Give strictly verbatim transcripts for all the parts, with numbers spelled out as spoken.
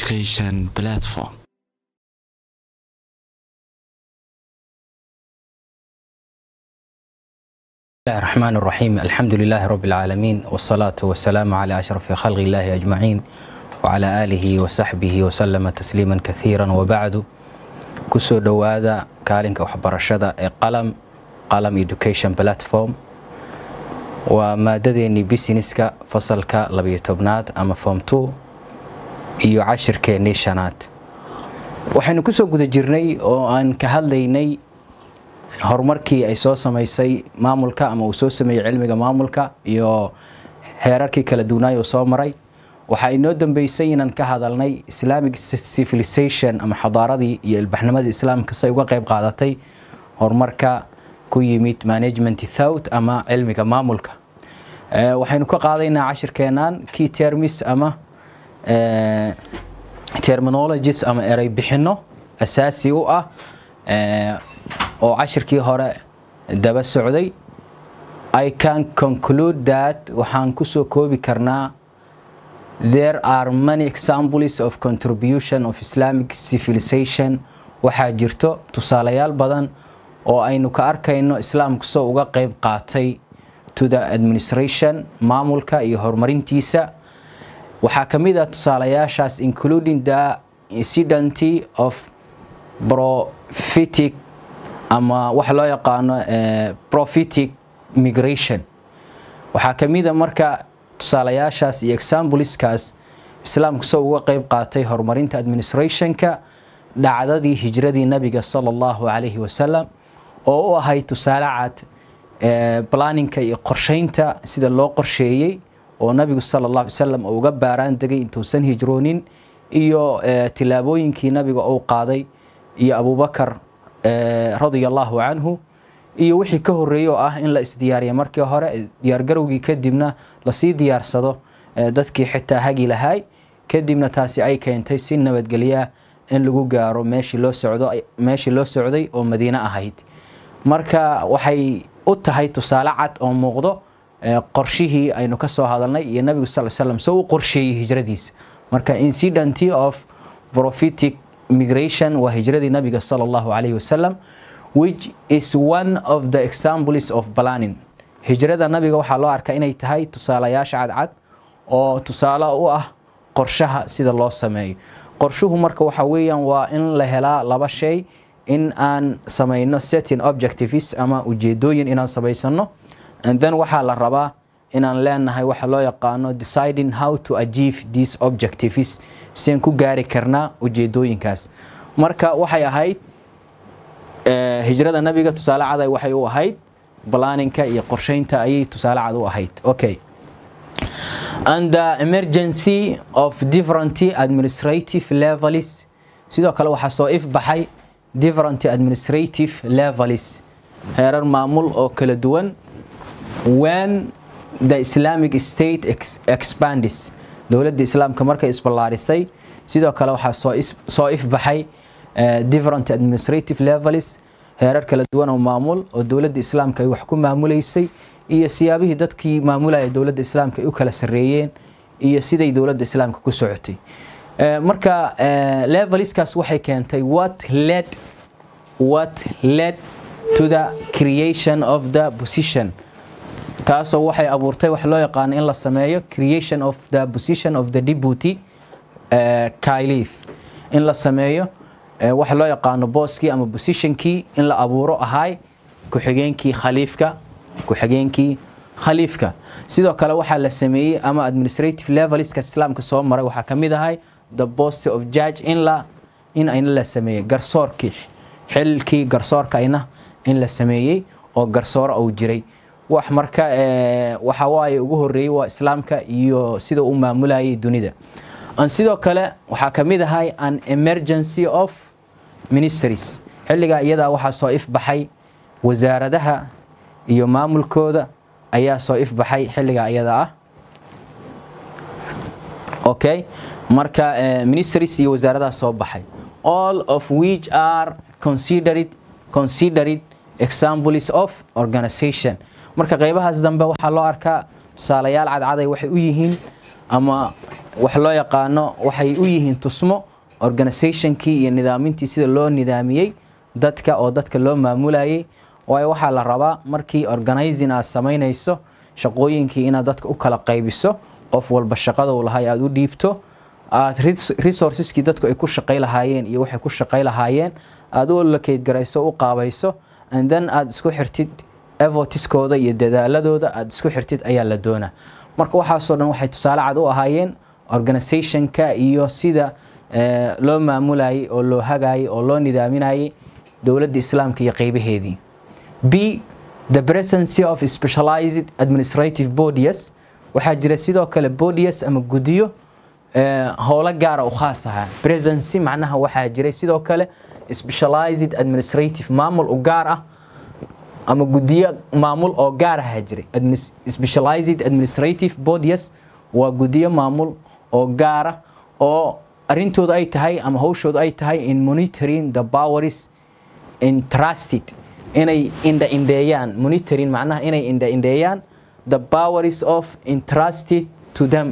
education platform. بسم الله الرحمن الرحيم. الحمد لله رب العالمين، والصلاة والسلام على أشرف خلق الله أجمعين وعلى آله وصحبه وسلم تسليما كثيرا. وبعد، كسو دوادا كالينك وحبرشدا قلم قلم education platform ومادديني بيسينسكا فصلكا لبيتوبنات أما فوم تو iyo cashirkeennii shanaad. waxaynu ku soo guda jirnay oo aan ka hadlaynay horumarkii ay soo samaysay maamulka ama uu soo sameeyay cilmiga maamulka iyo heerarkii kala duwanay oo soo maray. waxa inoo dambeysay inaan ka hadalnay Islamic civilization ama xadaaradii iyo ilbaxnimadii islaamka say uga qayb qaadatay horumarka ku yimid management thought ama cilmiga maamulka. ee waxaynu ka qaadaynaa cashirkeenan key terms ama Uh, terminologies ama eray bixino asaasi u ah oo cashirkii hore daba socday. I can conclude that waxaan ku soo koobi karnaa there are many examples of contribution of Islamic civilization. waxaa jirto tusaalayaal badan oo aynu ka arkayno islaamku soo uga qayb qaatay to the administration maamulka iyo horumarintiisa. waxaa kamid ah tusaalayaashaas including the incident of prophetic ama wax loo yaqaano prophetic migration. waxaa kamid ah marka tusaalayaashaas iyo exampleskaas islaamku soo uga qayb qaatay horumarinta administrationka dhacdadii hijradii nabiga sallallahu alayhi wasallam oo u ahay tusaale cad planningka iyo qorsheynta sida loo qorsheeyay oo nabigu sallallahu alayhi wasallam uu uga baaraan dagay intuusan hijroonin iyo tilaabooyinkii nabiga uu qaaday iyo Abu Bakar radiyallahu anhu iyo wixii ka horeeyay oo ah in la isdiyaariyo markii hore diyaar garowgii kadibna la sii diyaarsado dadkii xitaa hagi lahaay kadibna taasi ay keentay si nabadgelyo in lagu gaaro meeshii loo socdo meeshii loo socday oo Madiina ahayd. marka waxay u tahay tusaale cad oo muuqdo qorshihii aynu ka soo hadalnay iyo nabiga sallallahu alayhi wasallam soo qorsheeyay hijradiisa. marka incident of prophetic migration wa hijradii nabiga sallallahu alayhi wasallam which is one of the examples of planning. hijrada nabiga waxa loo arkaa inay tahay tusaalayaasha cad cad oo tusaale u ah qorshaha sida loo sameeyo. qorshuhu marka waxa weeyaan waa in la helaa laba shay, in aan sameeyno certain objectives ama ujeedooyin inaan sameysano, and then waxaa la rabaa inaan leenahay waxa loo yaqaano deciding how to achieve these objectives seen ku gaari karnaa ujeedooyinkaas. marka waxay ahayd ee hijrada nabiga tusaale cad ay waxay u ahayd planningka iyo qorsheynta ayay tusaale cad u ahayd. okay, and the emergency of different administrative levels. sidoo kale waxa soo ifbaxay different administrative levels, heerar maamul oo kala duwan when the Islamic state ex expands. dawladda islaamka markay isballaarisay sidoo kale waxa soo soo ifbaxay different administrative levels, heerar kala duwan oo maamul oo dawladda islaamka ay wax ku maamuleysay iyo siyaabihii dadkii maamulaya dawladda islaamka ay u kala sareeyeen iyo siday dawladda islaamka ku socotay. marka levelskaas waxay keentay what led what led to the creation of the position. kaasoo waxay abuurtay wax loo yaqaan in la sameeyo creation of the position of the deputy caliph, in la sameeyo wax loo yaqaan booskii ama positionkii in la abuuro ahay ku xigeenkii khaliifka ku xigeenkii khaliifka. sidoo kale waxa la sameeyay ama administrative levels ka islaamka soo maray waxa kamid ahay the post of judge in la in ayna la sameeyay garsoorkii xilkii garsoorka ayna in la sameeyay oo garsoor oo jiray. wax marka waxa waay ugu horeeyay waa islaamka iyo sida uu maamulayay dunida. aan sidoo kale waxa kamid ahay an emergency of ministries. xilliga iyada waxa soo ifbaxay wasaaradaha iyo maamulkooda ayaa soo ifbaxay xilliga iyada ah. okay, marka ministries iyo wasaaradaha soo baxay all of which are considered considered examples of organization. marka qaybahaas dambe waxa loo arkaa tusaalayaal cad cad ay waxay u yihiin ama wax loo yaqaano waxay u yihiin tusmo organizationkii iyo nidaamintii sida loo nidaamiyay dadka oo dadka loo maamulayay waayo waxa la rabaa markii organizing aad sameynayso shaqooyinkii inaad dadka u kala qaybiso qof walba shaqada uu lahay aad u dhiibto aad resourceski dadku ay ku shaqay lahaayeen iyo waxay ku shaqay lahaayeen aad u allocate garayso u qaabayso and then aad isku xirtid effortskooda iyo dadaaladooda aad isku xirtid ayaa la doonaa marka waxa soo dhan waxay tusaale cad u ahaayeen organizationka iyo sida loo maamulayay oo loo hagaayay oo loo nidaaminayay dawladda islaamka iyo qaybaheedii b the presence of specialized administrative bodies waxa jira sidoo kale bodies ama gudiyo howlo gaar ah oo khaas ah presence macnaha waxa jira sidoo kale specialized administrative maamul oo gaar ah ama gudiyo maamul oo gaar ah jira specialized administrative bodies waa gudiyo maamul oo gaar ah oo arintooda ay tahay ama hawshooda ay tahay in monitoring the powers entrusted inay inda indeeyaan monitoring macnaha inay inda indeeyaan the powers of entrusted to them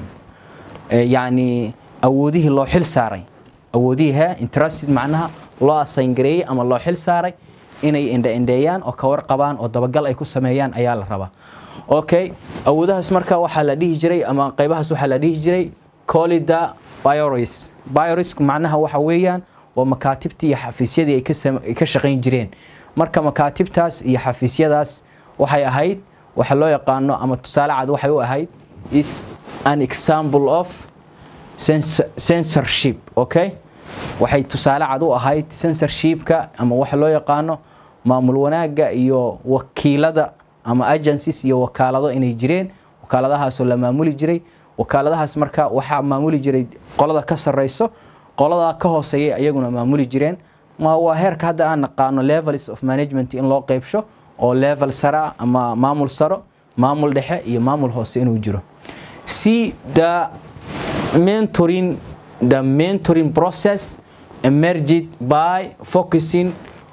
يعني awoodihi loo xil saaray awoodiha entrusted macnaha loo assign gareeyay ama loo xil saaray inay inda indeeyaan oo ka warqabaan oo dabagal ay ku sameeyaan ayaa la rabaa okay awoodahaas marka waxa la dhihi jiray ama qaybahaas waxa la dhihi jiray collida bioris bioris macnaha waxa weeyaan waa makaatibtii iyo xafiisyadii ay ka shaqeyn jireen marka makaatibtaas iyo xafiisyadaas waxay ahayd waxa loo yaqaano ama tusaale cad waxay u ahayd is an example of censorship okay waxay tusaale cad u ahayd censorshipka ama waxa loo yaqaano maamul wanaaga iyo wakiilada ama agencies iyo wakaalado inay jireen wakaaladahaas oo la maamuli jiray wakaaladahaas marka waxa maamuli jiray qolada ka sareyso qolada ka hooseeya ayaguna maamuli jireen ma waa heerka hadda aan naqaano levels of management in loo qaybsho oo level sara ama maamul saro maamul dhexe iyo maamul hoose inuu jiro see the mentoring the mentoring process emerged by focusing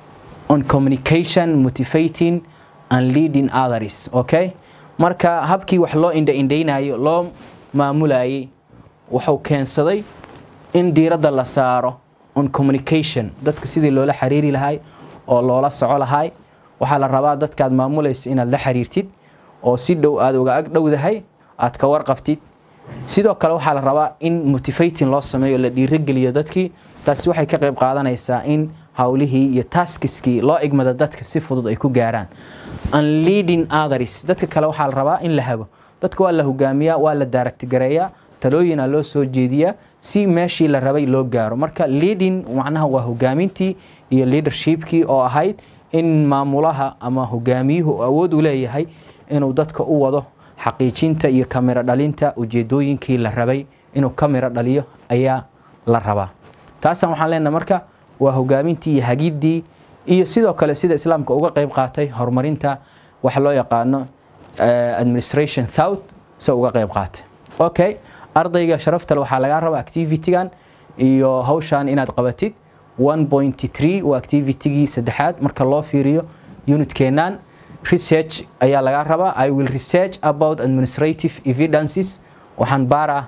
on communication motivating and leading others okay marka habkii wax loo indha indheynayo loo maamulayay wuxuu keensaday in diiradda la saaro on communication dadka sidii loola xiriiri lahay oo loola soco lahay waxa la rabaa dadka aad maamulayso inaad la xiriirtid oo si dhow aad uga ag dhowdahay aad ka warqabtid sidoo kale waxa la rabaa in motivating loo sameeyo la dhiirigeliyo dadkii taasi waxay ka qayb qaadanaysaa in hawlihii iyo taskiskii loo igmada dadka si fudud ay ku gaaraan and leading others dadka kale waxa la rabaa in la hago dadka waa la hogaamiyaa waa la direct gareeyaa talooyina loo soo jeediyaa si meeshii la rabay loo gaaro marka leading macnaha waa hogaamintii iyo leadershipkii oo ahayd in maamulaha ama hogaamiyuhu awood u leeyahay inuu dadka u wado xaqiijinta iyo kamera dhalinta ujeedooyinkii la rabay inuu kamera dhaliyo ayaa la rabaa taasna waxaan leenahay marka waa hogaamintii iyo hagidii iyo sidoo kale sida islaamka uga qayb qaatay horumarinta waxa loo yaqaano administration thought soo uga qayb qaatay okay ardayga sharafta waxa laga rabaa activity-gan iyo hawshan inaad qabatid one point three waa activity-gii saddexaad marka loo fiiriyo unit-keenan research ayaa laga rabaa I will research about administrative evidences waxaan baara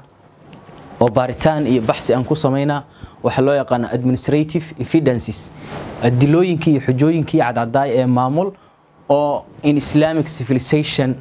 oo baaritaan iyo baxsi aan ku sameynaa waxa loo yaqaan administrative evidences adilooyinkii iyo xujooyinkii cadcadaay ee maamul oo in Islamic civilization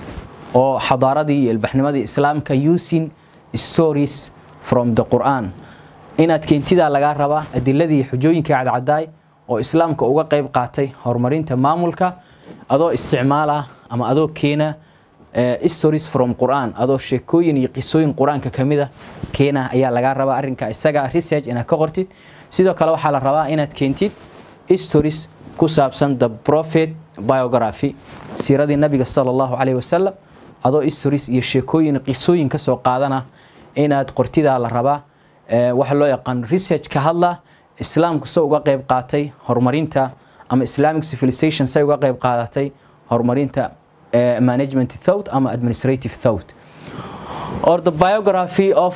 oo xadaaradii iyo ilbaxnimadii islaamka using stories from the Quran inaad keentida laga rabaa adiladii xujooyinkii cadcadaay oo islaamka uga qayb qaatay horumarinta maamulka adoo isticmaala ama adoo keena stories from Quran adoo sheekooyin iyo qisooyin Quraanka kamida keena ayaa laga rabaa arinka isaga research inaad ka qortid sidoo kale waxa la rabaa inaad keentid stories ku saabsan the prophet biography siiradii nabiga sallallahu alayhi wasallam adoo stories iyo sheekooyin qisooyin ka soo qaadana inaad qortida la rabaa waxa loo yaqaan research ka hadla islaamku soo uga qayb qaatay horumarinta ama Islamic civilization say uga qayb qaadatay horumarinta management thought ama administrative thought or the biography of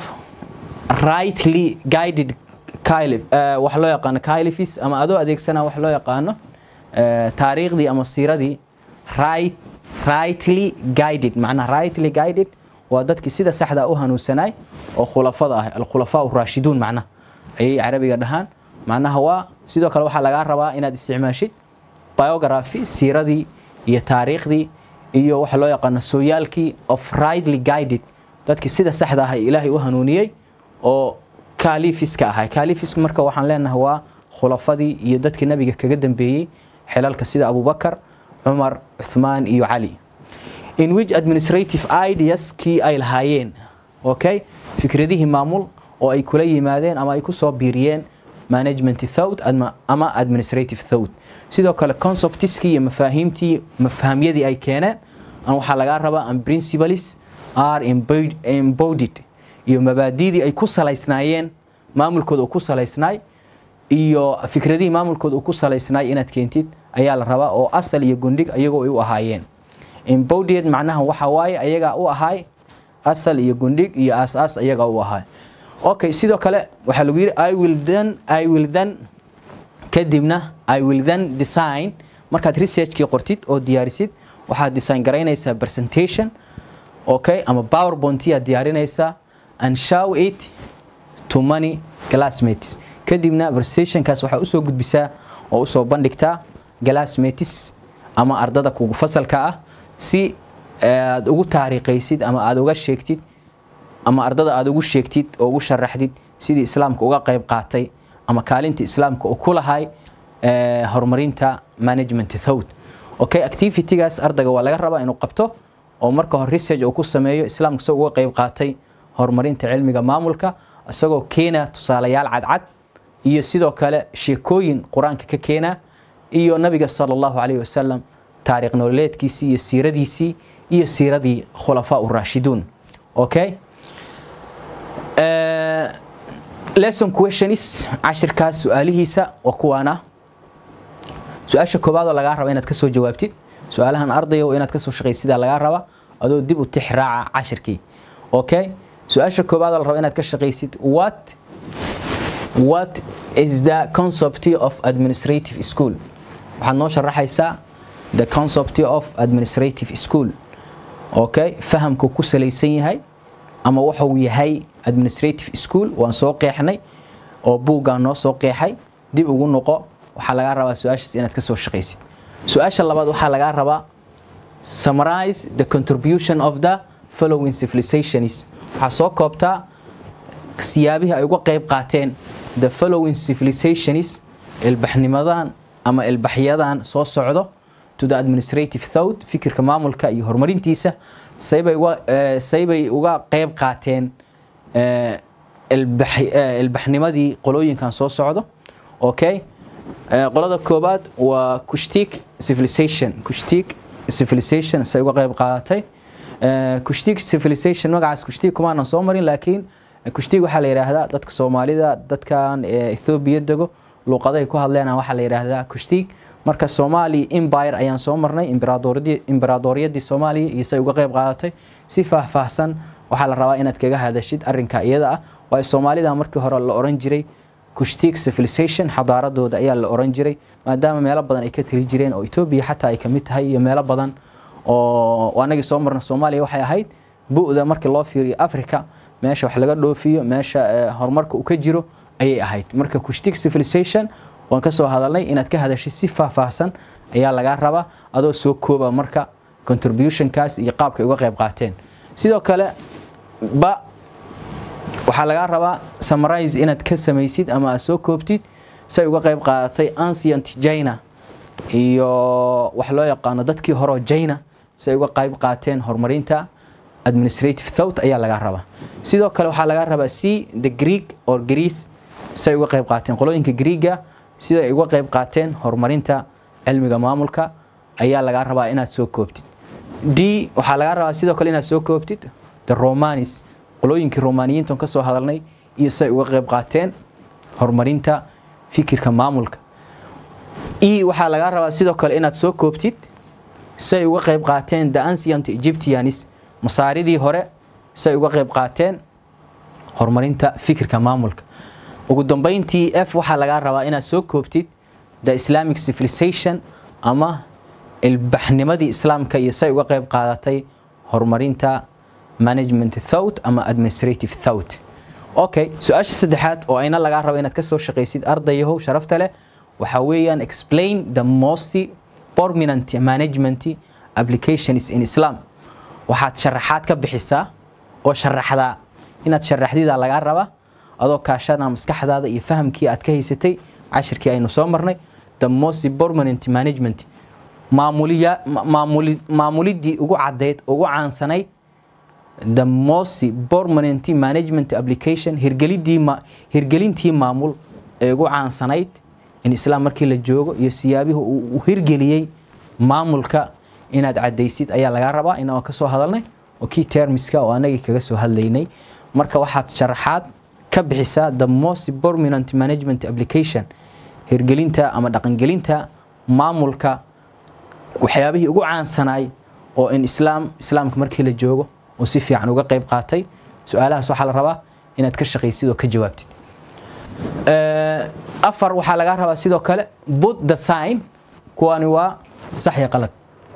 rightly guided caliph waxa loo yaqaan caliphs ama adoo adeegsana waxa loo yaqaan taariikhdii ama siiradii right rightly guided macna rightly guided ودتك سيدا سحدا أو هنوسناي أو خلفاء الخلفاء الراشدون معنا أي عربي دهان معناها هو سيدا كلا واحد لقى ربا إن الاستعماشي biography سيرة دي هي تاريخ دي iyo waxa loo yaqaan sooyaalkii of rightly guided dadkii sida saxda ah ilaahay u hanuuniyay oo kalifiska ahay kalifisku marka waxaan leenahay waa khulafadii iyo dadkii nabiga kaga dambeeyay xilalka sida Abu Bakar Umar Uthman iyo Ali in which administrative ideas kii ay lahaayeen okay fikradihi maamul oo ay kula yimaadeen ama ay ku soo biiriyeen management thought ama administrative thought sidoo kale conceptski iyo mafaahiimtii mafahimyadii ay keeneen aan waxa laga rabaa and principles are embodied iyo mabaadi'dii ay ku salaysnaayeen maamulkooda oo ku salaysnaay iyo fikradii maamulkooda oo ku salaysnaay inaad keentid ayaa la rabaa oo asal iyo gundhig ayagoo ay u ahaayeen embodied macnaha waxa waaye ayaga u ahaay asal iyo gundhig iyo aas-aas ayaga u ahaay okay sidoo kale waxa lagu yiri I will then I will then kadibna I will then design markaad research ki qortid oo diyaarisid waxaad design garaynaysaa presentation okay ama PowerPoint ya diyaarinaysaa and show it to many classmates kadibna presentation kaas waxa u soo gudbisaa oo u soo bandhigtaa classmates ama ardada kugu fasalka ah si aad ugu taariikhaysid ama aad uga sheegtid ama ardada aad ugu sheegtid oo ugu sharaxdid sidii islaamka uga qayb qaatay ama kaalinta islaamka oo ku lahay ee horumarinta management thought okay activity gaas ardaga waa laga rabaa inuu qabto oo marka hor research uu ku sameeyo islaamka soo uga qayb qaatay horumarinta cilmiga maamulka asagoo keena tusaalayaal cad cad iyo sidoo kale sheekooyin quraanka ka keena iyo nabiga sallallahu alayhi wasallam taariikh nololeedkiisii iyo siiradiisii iyo siiradii khulafaa ur-raashidun okay Uh, lesson question is cashirkaas su'aalihiisa waa kuwaana su'aasha koobaad oo laga rabo inaad ka soo jawaabtid su'aalahan ardayo inaad ka soo shaqaysid laga raba adoo dib u tixraaca cashirkii okay su'aasha koobaad oo la rabo inaad ka shaqaysid what what is the concept of administrative school waxaad noo sharaxaysaa the concept of administrative school okay fahamku ku salaysan yahay ama waxa uu yahay administrative school waan soo qeexnay oo buuga noo soo qeexay dib ugu noqo waxa laga rabaa su'aashaas inaad ka soo shaqaysid su'aasha labaad waxa laga rabaa summarize the contribution of the following civilizations waxa soo koobtaa siyaabihi ay uga qayb qaateen the following civilizations ilbaxnimadan ama ilbaxyadan soo socdo to the administrative thought fikirka maamulka iyo horumarintiisa saybay uga saybay uga qayb qaateen ilbaxnimadii qolooyinkan soo socdo okay qolada koobaad waa Kushtik civilization Kushtik civilization say uga qayb qaadatay Kushtik civilization magacaas Kushtik kuma aan soo marin laakiin Kushtik waxa la yiraahdaa dadka Soomaalida dadkan Ethiopia dago luqaday ku hadlayna waxa la yiraahdaa Kushtik marka Somali empire ayaan soo marnay imperatoriyadii imperatoriyadii Soomaaliya iyo say uga qayb qaadatay si faahfaahsan waxa la rabaa inaad kaga hadashid arrinka iyada ah waa Soomaalida markii hore la oran jiray Kushtik civilization xadaaradooda ayaa la oran jiray maadaama meelo badan ay ka tiri jireen oo Ethiopia xataa ay kamid tahay iyo meelo badan oo wanaga soo marna Soomaaliya waxay ahayd buuda markii loo fiiriyo Afrika meesha wax laga dhoofiyo meesha horumarka uu ka jiro ayay ahayd marka Kushtik civilization waan ka soo hadalnay inaad ka hadashid si faahfaahsan ayaa laga rabaa adoo soo kooba marka contribution kaas iyo qaabka uga qayb qaateen sidoo kale ba waxa laga rabaa summarize inaad ka samaysid ama soo koobtid say uga qayb qaadatay ancient China iyo wax loo yaqaan dadkii hore China say uga qayb qaateen horumarinta administrative thought ayaa laga rabaa sidoo kale waxa laga rabaa si the Greek or Greece say uga qayb qaateen qolooyinka Greega sida ay uga qayb qaateen horumarinta cilmiga maamulka ayaa laga rabaa inaad soo koobtid D waxa laga rabaa sidoo kale inaad soo koobtid the Romans qolooyinkii Romaaniyiinta ka soo hadalnay iyo say uga qayb qaateen horumarinta fikirka maamulka E waxa laga rabaa sidoo kale inaad soo koobtid say uga qayb qaateen the ancient Egyptians masaaridii hore say uga qayb qaateen horumarinta fikirka maamulka ugu dambeyntii F waxa laga rabaa inaad soo koobtid the Islamic civilization ama ilbaxnimadii islaamka iyo say uga qayb qaadatay horumarinta management thought ama administrative thought. Okay, su-aasha saddexaad oo ayna laga rabo inaad ka soo shaqaysid ardayahow sharafta leh waxa weeyaan explain the most prominent management applications in Islam. waxaad sharaxaad ka bixisaa oo sharaxda inaad sharaxdida laga raba adoo kaashana maskaxdaada iyo fahamkii aad ka haysatay cashirkii aynu soo marnay the most prominent management maamuliya maamuli maamulidii ugu cadeed ugu caansanayd the most permanent management application hirgelidii ma hirgelintii maamul ee ugu caansanayd in Islam markii la joogo iyo siyaabihi uu hirgeliyay maamulka inaad cadeysid ayaa laga rabaa inaan ka soo hadalnay oo key termska oo anaga kaga soo hadlaynay marka waxaad sharaxaad ka bixisaa the most permanent management application hirgelinta ama dhaqangelinta maamulka waxyaabihii ugu caansanaay oo in Islam Islaamka markii la joogo oo si fiican uga qayb qaatay su'aalahaas waxa la rabaa inaad ka shaqaysid oo ka jawaabtid ee afar waxa laga rabaa sidoo kale put the sign kuwani waa sax iyo qalad.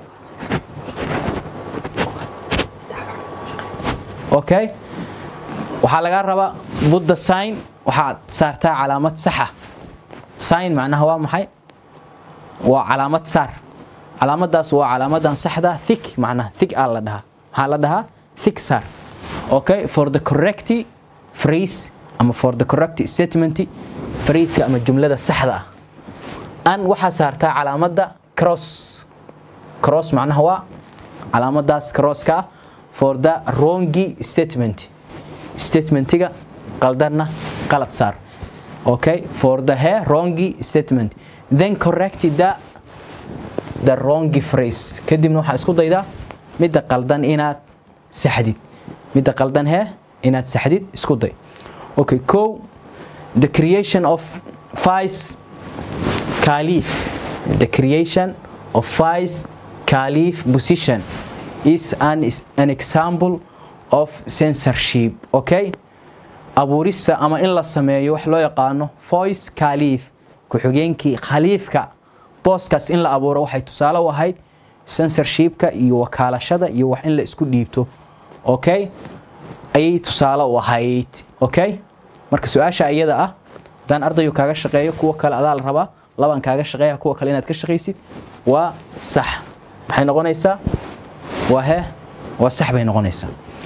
okay waxa laga rabaa put the sign waxa saartaa calaamad sax ah. sign macnaha waa maxay waa calaamad saar calaamadaas waa calaamadan saxda thick macnaha thick aa la dhahaa maxaa la dhahaa thick saar. okay for the correct phrase ama for the correct statement phrase ama jumlada saxda ah an waxa saartaa calaamada cross cross macnaha waa calaamadaas cross ka for the wrong statement statementiga qaldanna qalad saar. okay for the wrong statement then correct the the wrong phrase kadibna waxa isku daydaa midda qaldan inaad saxdid midda qaldan he inaad saxdid isku day. okay co the creation of vice caliph the creation of vice caliph position is an is an example of censorship. okay abuurista ama in la sameeyo wax loo yaqaano voice caliph ku xigeenkii khaliifka booskaas in la abuuro waxay tusaale u ahayd censorshipka iyo wakaalashada iyo wax in la isku dhiibto. okay ay tusaale u ahayd. okay marka su'aasha iyada ah dan ardayo kaaga shaqeeyo kuwa kale adaa la rabaa laban kaaga shaqeeya kuwa kale inaad ka shaqeysid waa sax maxay noqonaysaa waa he waa sax bay noqonaysaa.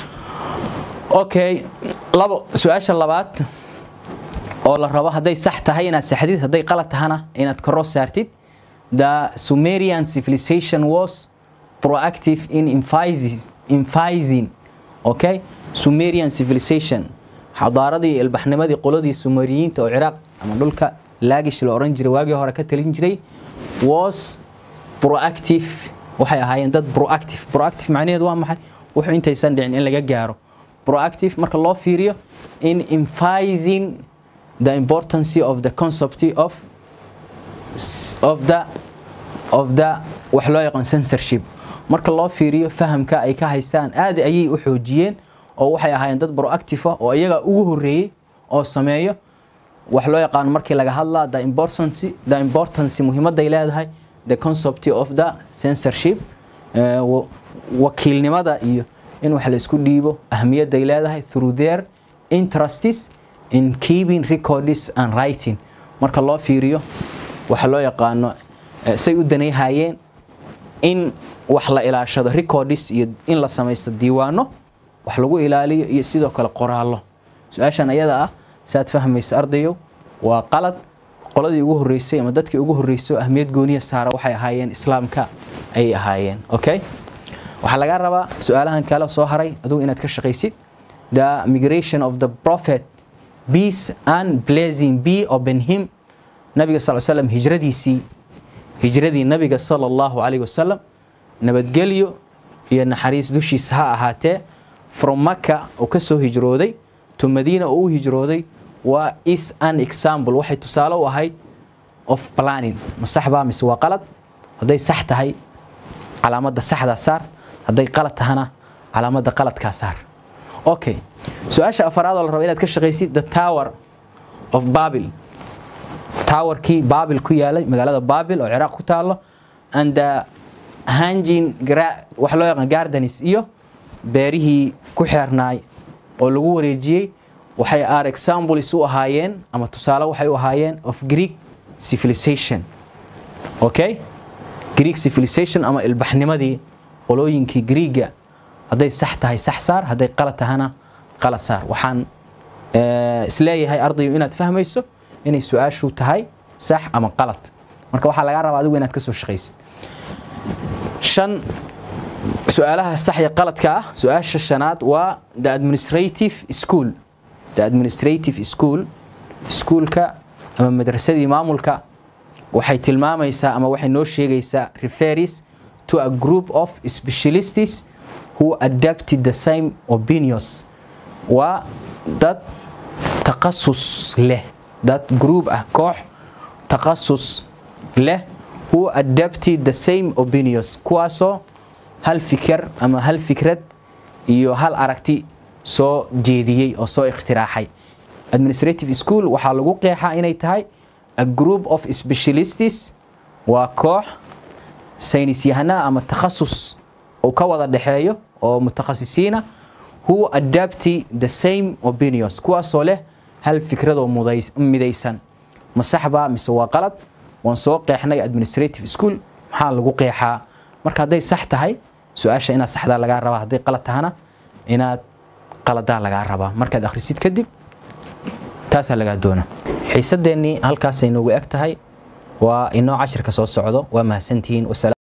okay labo su'aasha labaad oo la rabo haday sax tahay inaad saxdid haday qalad tahana inaad cross saartid. the Sumerian civilization was proactive in emphasizing emphasizing okay Sumerian civilization xadaaradii ilbaxnimadii qoladii Sumeriyiinta oo Ciraaq ama dhulka laagish la oran jiray waagii hore ka talin jiray was proactive waxay ahaayeen dad proactive proactive macnaheedu waa maxay wuxuu intaysan dhicin in laga gaaro proactive marka loo fiiriyo in emphasizing the importance of the concept of of the of the wax loo yaqaan censorship marka loo fiiriyo fahamka ay ka haystaan aad ayay u xoojiyeen oo waxay ahaayeen dad proactive ah oo iyaga ugu horeeyay oo sameeyo wax loo yaqaan markii laga hadlaa the importance the importance muhiimadda ay leedahay the concept of the censorship wakiilnimada iyo in wax la isku dhiibo ahmiyadda ay leedahay through their interests in keeping records and writing marka loo fiiriyo waxa loo yaqaano say u danayhayeen in wax la ilaashado records iyo in la sameeyo diiwaano wax lagu ilaaliyo iyo sidoo kale qoraallo. su'aashan ayada ah saad fahmayso ardayo waa qalad qoladii ugu horeysay ama dadkii ugu horeysay ahmiyad gooniya saara waxay ahaayeen islaamka ay ahaayeen. okay waxa laga rabaa su'aalahan kale soo haray adigu inaad ka shaqaysid the migration of the prophet peace and blessing be upon him nabiga sallallahu alayhi wasallam hijradiisii hijradii nabiga sallallahu alayhi wasallam nabadgelyo iyo naxariis dushiisa ha ahaatee from Makkah oo ka soo hijrooday to Medina oo hijrooday waa is an example waxay tusaale u ahayd of planning masaxba mise waa qalad haday sax tahay calaamada saxda saar haday qalad tahana calaamada qaladka saar. okay su'aasha afraad oo la rabo inaad ka shaqaysid the tower of Babel tower ki Babel ku yaalay magaalada Babel oo Ciraaq ku taalo and the hanging wax loo yaqaan gardens iyo beerihii ku xeernaay oo lagu wareejiyay waxay are examples u ahaayeen ama tusaale waxay u ahaayeen of Greek civilization. Okay, Greek civilization ama ilbaxnimadii qolooyinkii Greega haday sax tahay sax saar haday qalad tahana qalad saar. waxaan isleeyahay ardayo inaad fahmayso inay su'aashu tahay sax ama qalad, marka waxa laga rabaa adigu inaad ka soo shaqeysid. shan su'aalaha sax iyo qaladka ah. su'aasha shanaad waa the administrative school. the administrative school schoolka ama madrasadii maamulka waxay tilmaamaysaa ama waxay noo sheegaysaa refers to a group of specialists who adapted the same opinions. wa dad taqasus leh, dad group ah koox taqasus leh who adapted the same opinions, kuwaasoo hal fikir ama hal fikrad iyo hal aragti soo jeediyay oo soo ikhtiraacay. administrative school waxaa lagu qeexaa inay tahay a group of specialists, waa koox saynis yahana ama takhasus oo ka wada dhaxeeyo oo mutakhasisiina who adapted the same opinions, kuwaasoo leh hal fikrad oo midaysan. ma saxba mise waa qalad? waan soo qeexnay administrative school maxaa lagu qeexaa. marka haday sax tahay su'aasha inaad saxda laga rabaa, haday qalad tahana inaad qalada laga rabaa. markaad akhrisid kadib taas laga doona. xiisadeeni halkaas ay noogu eg tahay waa inoo cashirka soo socdo. waa mahadsantihiin.